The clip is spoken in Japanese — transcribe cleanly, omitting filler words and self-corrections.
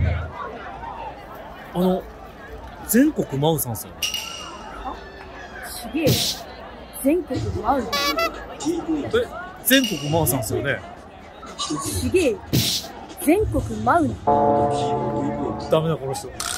全国マウさんっすよね。 すげえ。全国マウ。 全国マウさんっすよね。 すげえ。全国マウ。 ダメだ、この人。